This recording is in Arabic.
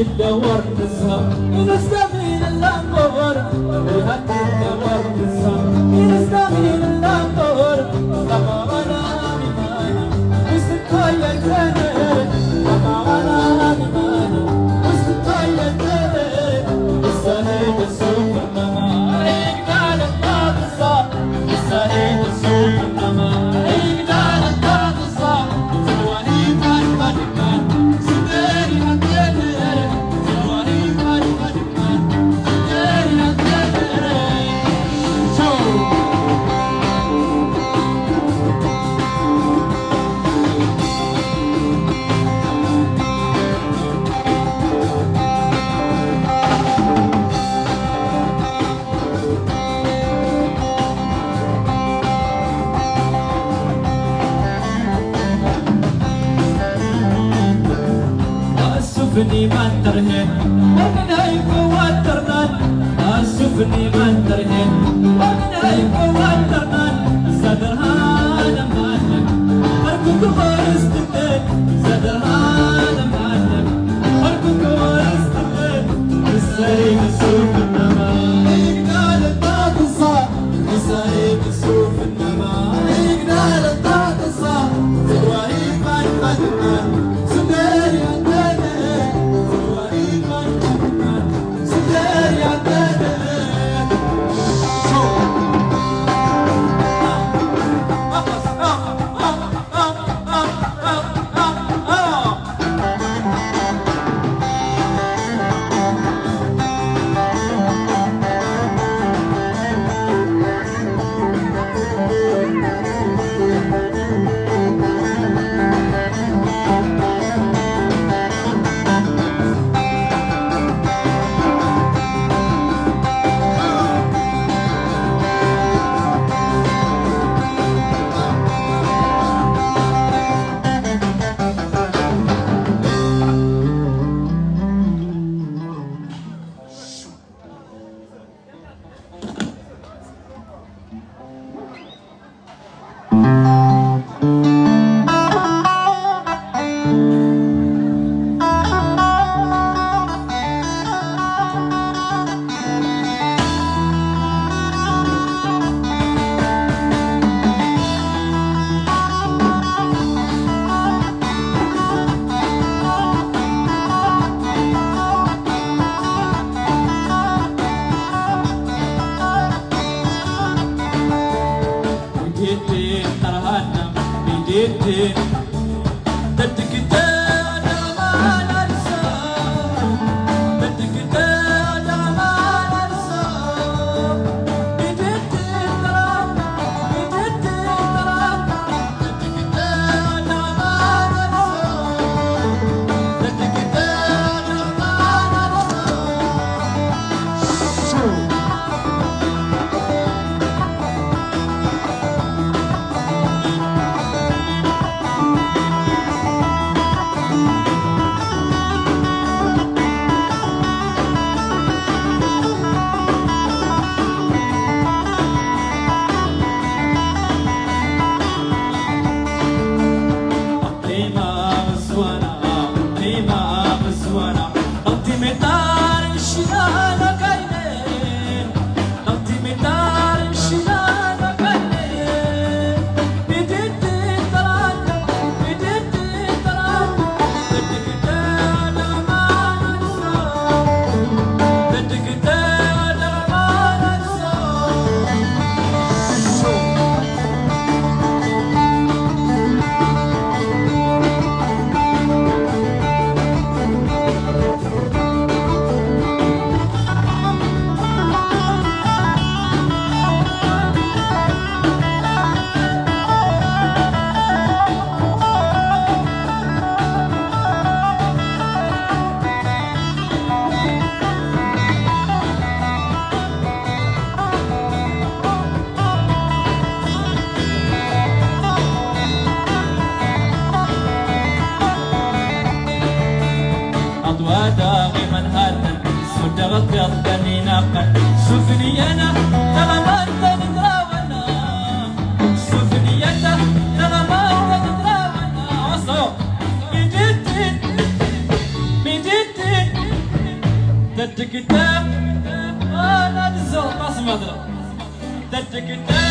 الدور تسهر ينستمين اللامبور ويهات الدور تسهر ينستمين اللامبور لما غلا بماني وستطايا الكنر لما غلا بماني وستطايا الكنر السهيد السوق النما يقدر الطاقصة السهيد السوق النما يقدر الطاقصة سلواني فاتمان سديري الكنر سلواني فاتمان سديري الكنر أسفني من ترهن ومن هيك وترنان أسفني من ترهن ومن هيك وترنان صدرها لمانك أركض ورستك صدرها لمانك أركض ورستك السريق سوف النما يقدر الطاقصة السريق سوف النما يقدر الطاقصة تروحي من خدمة سديري شوفني انا ترى ما تدراونا شوفني انا ترى ما تدراونا وصو ميدت تتكتاب انا الزوق اسمع تتكتاب